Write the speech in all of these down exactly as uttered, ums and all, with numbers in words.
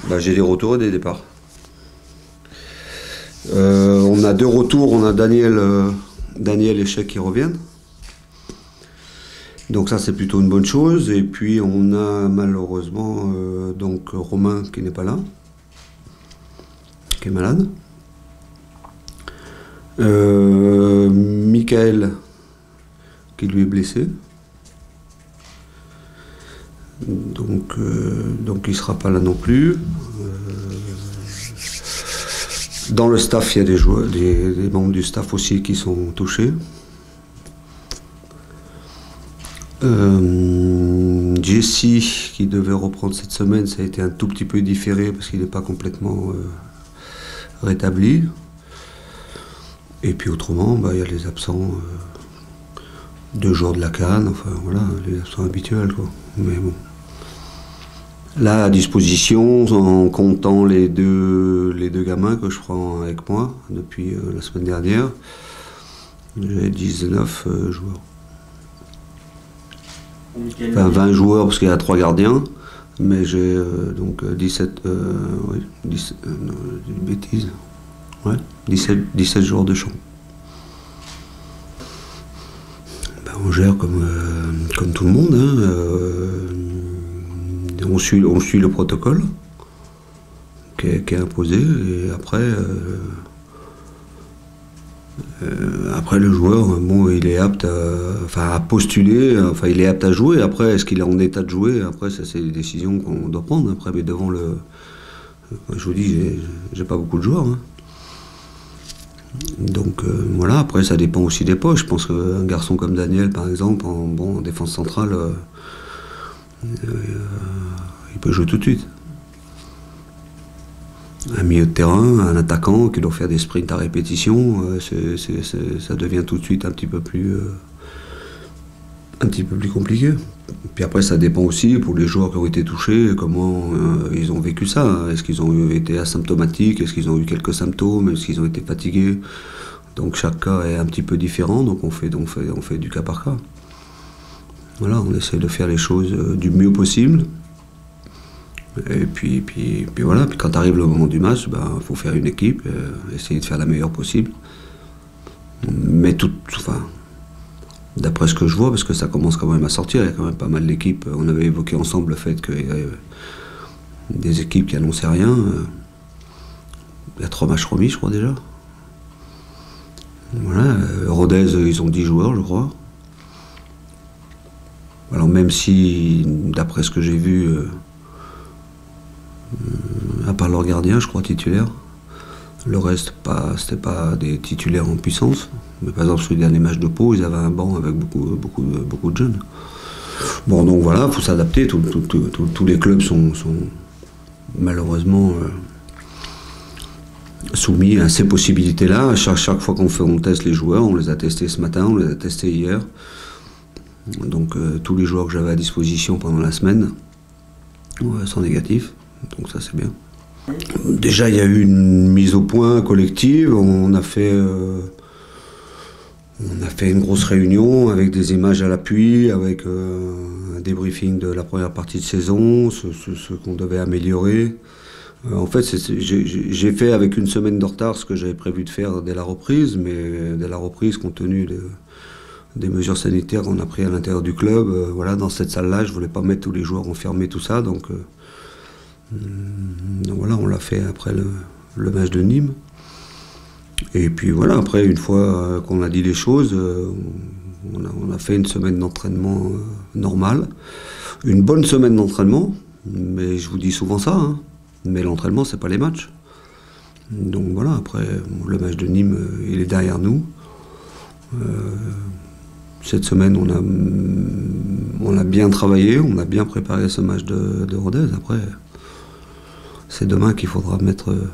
Bah, j'ai des retours et des départs. Euh, on a deux retours, on a Daniel, euh, Daniel et Chèque qui reviennent. Donc ça c'est plutôt une bonne chose. Et puis on a malheureusement euh, donc Romain qui n'est pas là, qui est malade. Euh, Michael qui lui est blessé. Donc, euh, donc il ne sera pas là non plus. Euh, dans le staff, il y a des, joueurs, des, des membres du staff aussi qui sont touchés. Euh, Jesse, qui devait reprendre cette semaine, ça a été un tout petit peu différé parce qu'il n'est pas complètement euh, rétabli. Et puis autrement, bah, il y a les absents, euh, deux joueurs de la CAN, enfin voilà, les absents habituels quoi. Mais bon. Là, à disposition, en comptant les deux, les deux gamins que je prends avec moi depuis euh, la semaine dernière, j'ai dix-neuf euh, joueurs. Enfin, vingt joueurs parce qu'il y a trois gardiens, mais j'ai euh, donc dix-sept, euh, oui, dix-sept, euh, non, une bêtise, ouais, dix-sept, dix-sept joueurs de champ. Ben, on gère comme, euh, comme tout le monde, hein, euh, on, suit, on suit le protocole qui est, qui est imposé, et après, euh, Euh, après le joueur, bon, il est apte à, enfin, à postuler, enfin il est apte à jouer. Après, est-ce qu'il est en état de jouer? Après, ça c'est des décisions qu'on doit prendre. Après, mais devant le, je vous dis, j'ai pas beaucoup de joueurs. Hein. Donc euh, voilà. Après, ça dépend aussi des postes. Je pense qu'un garçon comme Daniel, par exemple, en, bon, en défense centrale, euh, euh, il peut jouer tout de suite. Un milieu de terrain, un attaquant qui doit faire des sprints à répétition, euh, c'est, c'est, c'est, ça devient tout de suite un petit peu plus, euh, un petit peu plus compliqué. Puis après, ça dépend aussi pour les joueurs qui ont été touchés, comment euh, ils ont vécu ça. Est-ce qu'ils ont été asymptomatiques? Est-ce qu'ils ont eu quelques symptômes? Est-ce qu'ils ont été fatigués? Donc chaque cas est un petit peu différent, donc on fait, on fait, on fait du cas par cas. Voilà, on essaie de faire les choses du mieux possible. Et puis, puis, puis voilà, puis quand arrive le moment du match, ben, faut faire une équipe, euh, essayer de faire la meilleure possible. Mais tout, enfin, d'après ce que je vois, parce que ça commence quand même à sortir, il y a quand même pas mal d'équipes. On avait évoqué ensemble le fait qu'il y avait des équipes qui annonçaient rien. Il y a trois matchs remis, je crois déjà. Voilà, Rodez, ils ont dix joueurs, je crois. Alors même si, d'après ce que j'ai vu, euh, à part leur gardien, je crois, titulaire. Le reste, pas, c'était pas des titulaires en puissance. Mais par exemple, sur les derniers matchs de Pau, ils avaient un banc avec beaucoup, beaucoup, beaucoup de jeunes. Bon, donc voilà, il faut s'adapter. Tout, tout, tout, tout, tous les clubs sont, sont malheureusement euh, soumis à ces possibilités-là. Chaque, chaque fois qu'on fait, on teste les joueurs, on les a testés ce matin, on les a testés hier. Donc euh, tous les joueurs que j'avais à disposition pendant la semaine ouais, sont négatifs. Donc ça c'est bien. Déjà il y a eu une mise au point collective, on a fait, euh, on a fait une grosse réunion avec des images à l'appui, avec euh, un débriefing de la première partie de saison, ce, ce, ce qu'on devait améliorer. Euh, en fait j'ai fait avec une semaine de retard ce que j'avais prévu de faire dès la reprise, mais dès la reprise compte tenu de, des mesures sanitaires qu'on a prises à l'intérieur du club, euh, voilà, dans cette salle-là je ne voulais pas mettre tous les joueurs enfermés, tout ça, donc euh, Donc voilà, on l'a fait après le, le match de Nîmes. Et puis voilà, après, une fois qu'on a dit les choses, on a, on a fait une semaine d'entraînement normale. Une bonne semaine d'entraînement, mais je vous dis souvent ça, hein, mais l'entraînement, c'est pas les matchs. Donc voilà, après, le match de Nîmes, il est derrière nous. Euh, cette semaine, on a, on a bien travaillé, on a bien préparé ce match de, de Rodez. Après, c'est demain qu'il faudra mettre euh,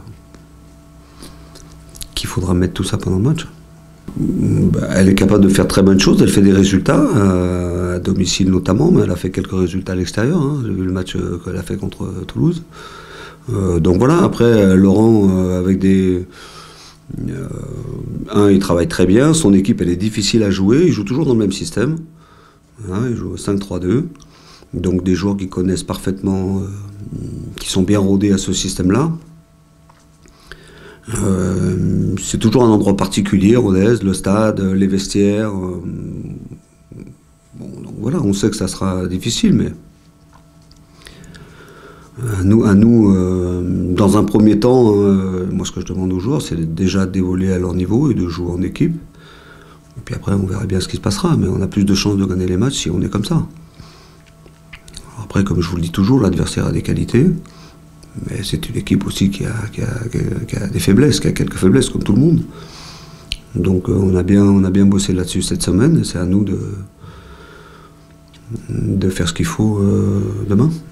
qu'il faudra mettre tout ça pendant le match. Bah, elle est capable de faire très bonnes choses, elle fait des résultats, euh, à domicile notamment, mais elle a fait quelques résultats à l'extérieur. Hein. J'ai vu le match euh, qu'elle a fait contre euh, Toulouse. Euh, donc voilà, après Laurent euh, avec des... Euh, un, il travaille très bien, son équipe elle est difficile à jouer, il joue toujours dans le même système. Hein, il joue au cinq trois deux. Donc des joueurs qui connaissent parfaitement euh, qui sont bien rodés à ce système-là. Euh, c'est toujours un endroit particulier, Rodez, le stade, les vestiaires. Euh, bon, donc voilà, on sait que ça sera difficile, mais à nous, à nous euh, dans un premier temps, euh, moi ce que je demande aux joueurs, c'est déjà d'évoluer à leur niveau et de jouer en équipe. Et puis après, on verra bien ce qui se passera, mais on a plus de chances de gagner les matchs si on est comme ça. Alors après, comme je vous le dis toujours, l'adversaire a des qualités. Mais c'est une équipe aussi qui a, qui, a, qui a des faiblesses, qui a quelques faiblesses comme tout le monde. Donc euh, on, a bien, on a bien bossé là-dessus cette semaine et c'est à nous de, de faire ce qu'il faut euh, demain.